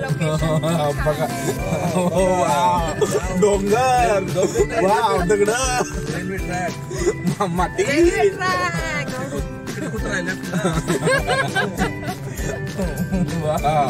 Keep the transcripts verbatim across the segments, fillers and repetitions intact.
बघा डोंगर वाव दगड माती कुठं राहिले wow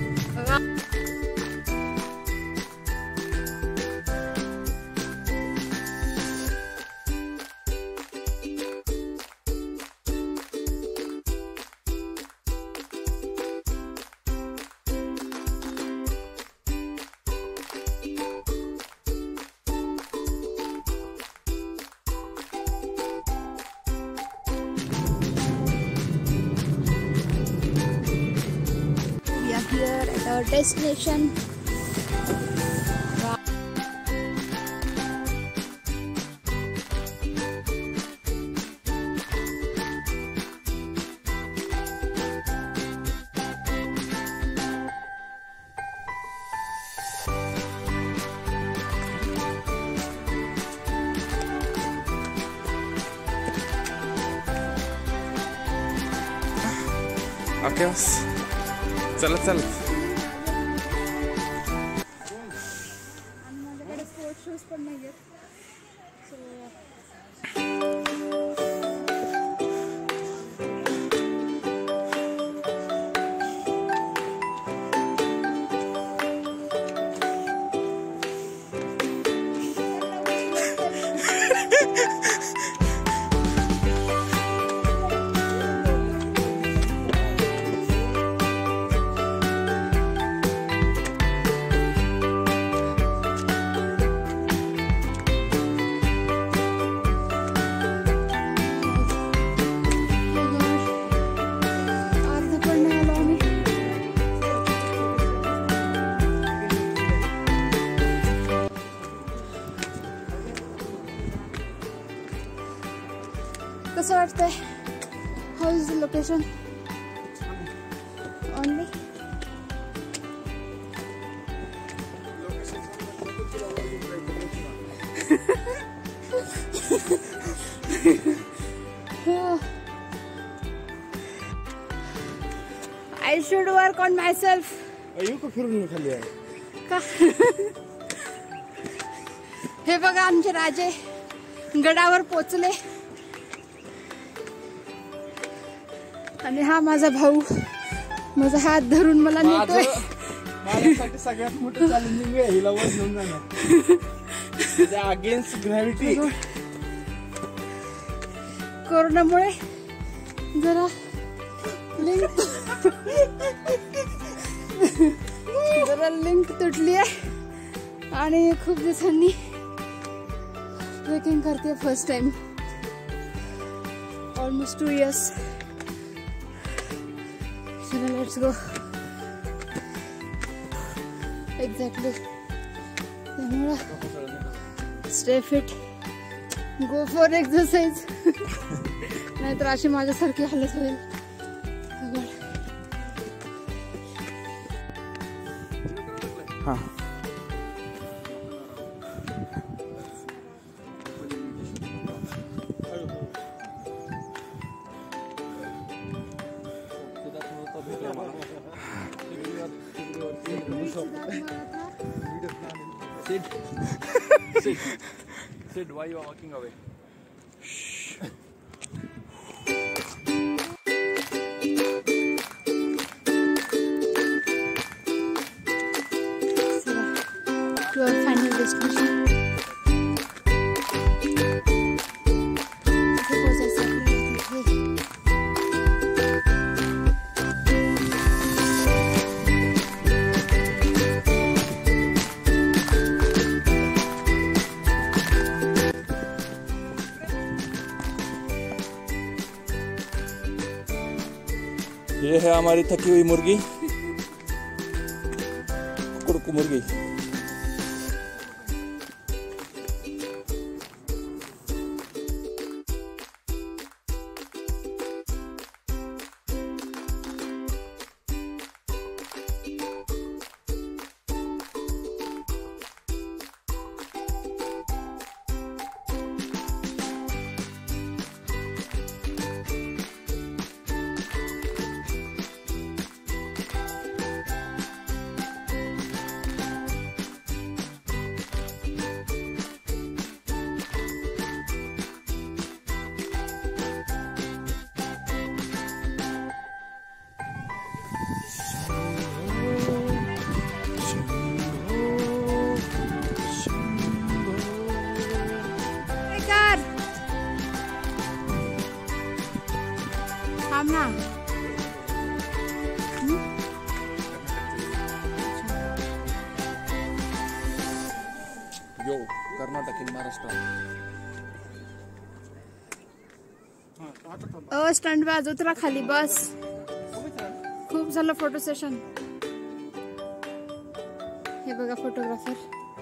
here at our destination. Wow. Okay, चला चल माझ्याकडे स्पोर्ट्स शूज पण नाहीये सो कसं वाटतंय? How is the location? Only? I should work on myself. अयो का फिरून खाली आहे का? हे बघा आमचे राजे गडावर पोचले आणि हा माझा भाऊ माझा हात धरून मला नेतोय. माझ्यासाठी सगळ्यात मोठं चॅलेंजिंग आहे हिला वर घेऊन जाणं अगेन्स्ट ग्रॅव्हिटी. कोरोनामुळे जरा लिंक जरा लिंक तुटली आहे आणि खूप दिवसांनी ट्रेकिंग करते first time almost two years. चलो लेट्स गो. एक्झॅक्टली त्यामुळं stay fit, go for exercise, नाहीतर अशी माझ्यासारखी हालत होईल. हां Sid, Sid, Sid, why you are walking away? Shh. To our final destination. ये है हमारी थकी हुई मुर्गी, कुकुड़ मुर्गी. सामना। यो कर्नाटक इन महाराष्ट्र। अ स्टंट बाज उतरा खाली बस। खूप झालं फोटो सेशन। हे बघा फोटोग्राफर।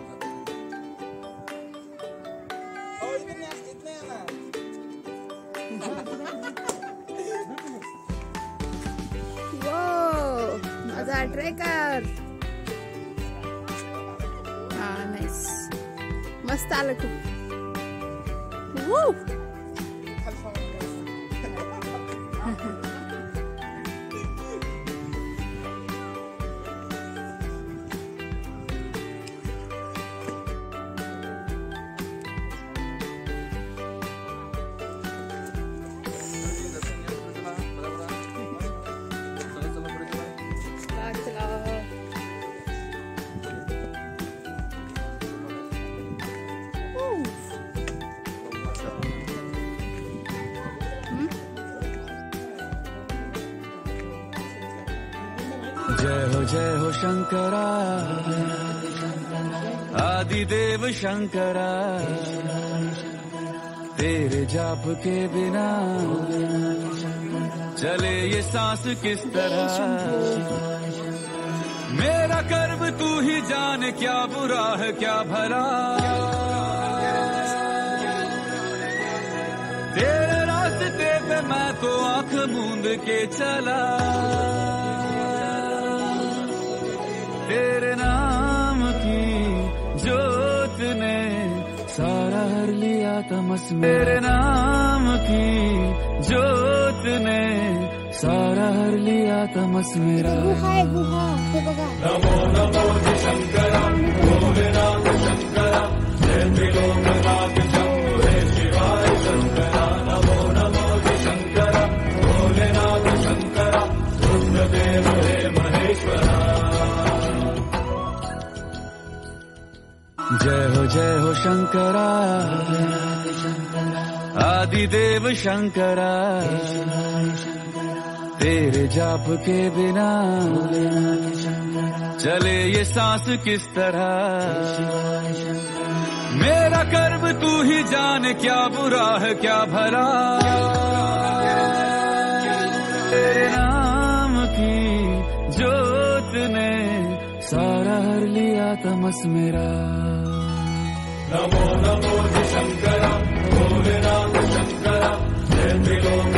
माझा ट्रेकर। हा नाईस मस्त आलं खूप। वू जय हो जय हो शंकरा आदिदेव शंकरा, तेरे जाप के बिना चले ये सांस किस तरह। मेरा कर्म तू ही जान, क्या बुरा है क्या भला। तेरे रास्ते पे मैं तो आंख मूंद के चला। तेरे नाम की जोत ने सारा हर लिया तमस में। तेरे नाम की जोत ने सारा हर लिया तमस मेरा। गुहा आहे गुहा हे बघा। नमो नमो शंकरा भोलेनाथ शंकरा जय त्रिलोकनाथ शंभो हे शिवाय शंकरा। नमो नमो शंकरा भोलेनाथ शंकरा रुद्रदेव हे महेश्वरा। जय हो जय हो शंकरा आदिदेव शंकरा, तेरे जाप के बिना चले ये सांस किस तरह। मेरा कर्म तू ही जान, क्या बुरा है क्या भला। तेरे नाम की जोत ने सारा हर लिया तमस मेरा। नमो नमो शंकरा भोलेनाथ शंकरा जय त्रिलोक।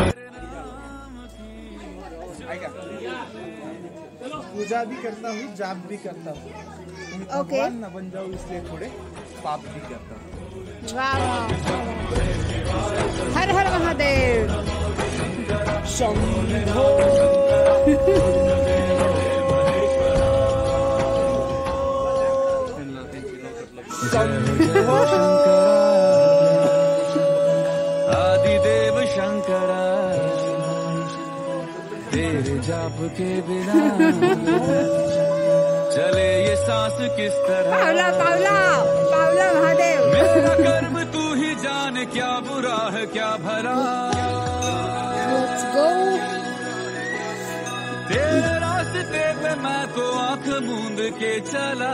पूजा भी करता हूँ, जाप भी करता हूँ। ओके भगवान न बन जाओ इसलिए थोड़े पाप भी करता हूँ। वाह हर हर महादेव। शंभो आदिदेव शंकरा, तेरे जाप के बिना चले ये सांस किस तरह। पावला पावला पावला महादेव। मेरा कर्म तू ही जान, क्या बुरा है क्या भला। Let's go. तेरे रास्ते पे मैं तो आंख मूंद के चला।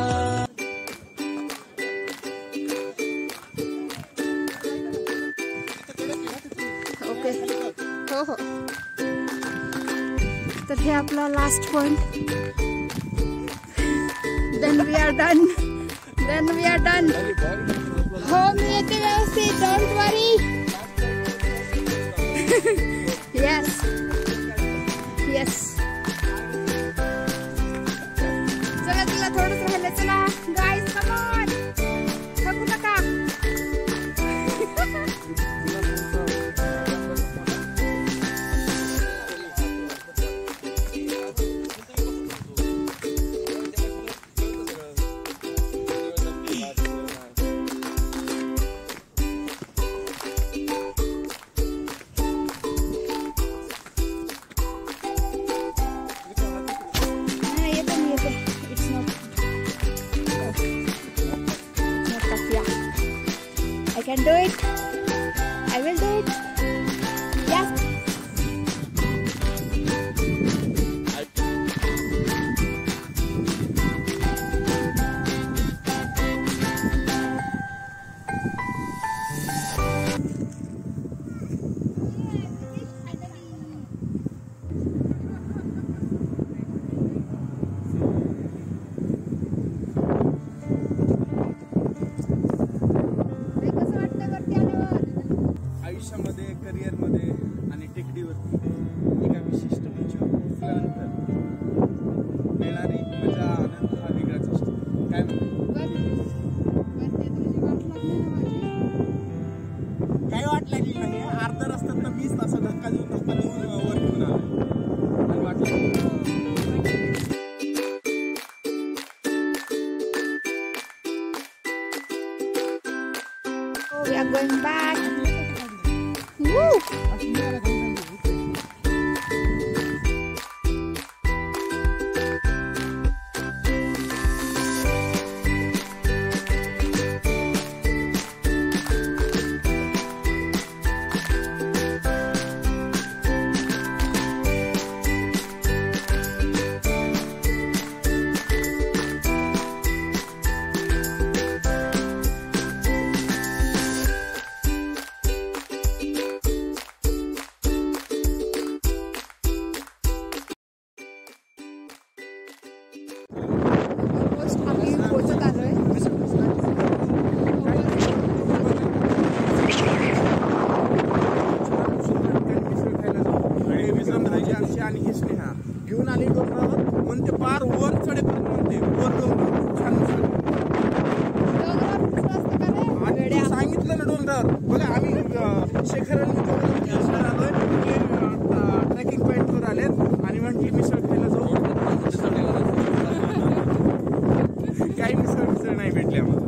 ओके हो हो तर हे आपला last point. Then we are done then we are done हो मी येते व्यवस्थित डोंट वरी। यस यस चला चला थोडंच राहिलं। चला गाईज कम ऑन थकू नका। I can do it. I will do it. Yes. आयुष्यामध्ये, करिअरमध्ये आणि टेकडीवरती एका विशिष्ट उंचीवर पोहोचल्यानंतर मिळणारी मजा, आनंद हा वेगळाच असतो. काय म्हणतो? काही वाट लागली नाही. अर्धा रस्त्यात तर मीच असं धक्का देऊन धक्का देऊन वर घेऊन आलो. काही वाट लागली. We are going back. Woo! आम्ही पोहोचत आलोय. आणि हे स्नेहा घेऊन आली डोंगरावर म्हणते पार वर चढेपर्यंत म्हणते वर छान आणि सांगितलं ना डोंगरावर. बघा आम्ही शेखरांनी आलोय ट्रेकिंग पॉइंट वर आलेत आणि म्हटली मिसळ खायला जाऊ. काही मिसळ मिसळ नाही भेटली आम्हाला.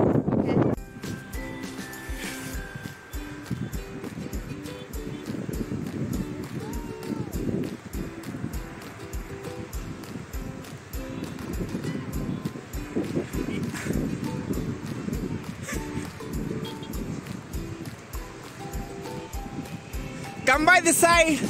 Come by the side.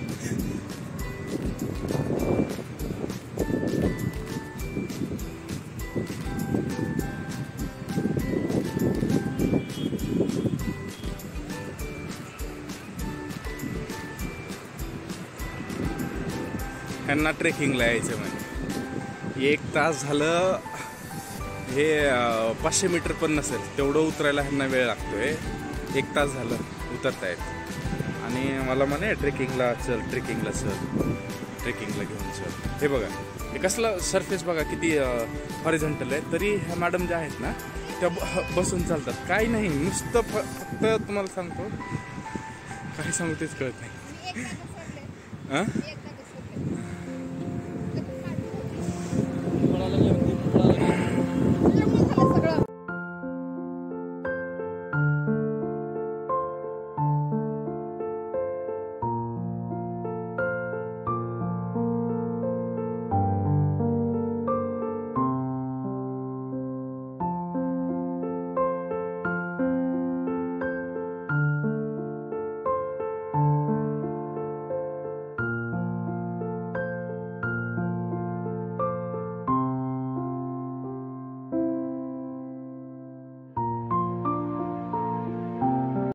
ह्यांना ट्रेकिंगला यायचं म्हणजे एक तास झालं. हे पाचशे मीटर पण नसेल तेवढं उतरायला ह्यांना वेळ लागतोय. एक तास झालं उतरतायत आणि मला म्हणे ट्रेकिंगला चल ट्रेकिंगला चल ट्रेकिंगला घेऊन चल. हे बघा हे कसलं सरफेस बघा किती हॉरिझॉन्टल आहे. तरी ह्या मॅडम ज्या आहेत ना त्या बसून चालतात. काही नाही नुसतं फक्त तुम्हाला सांगतो काही सांगू तेच कळत नाही. हां